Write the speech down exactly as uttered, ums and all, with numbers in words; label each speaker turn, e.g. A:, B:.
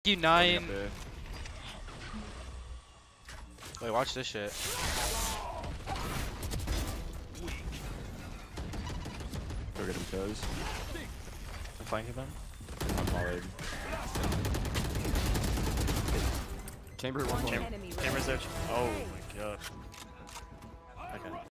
A: You nine. Wait, watch this shit.
B: Go get him toes.
C: I'm flanking them.
B: I'm followed. Chamber one.
C: Chamber, Chamber's there. Oh my god. Okay.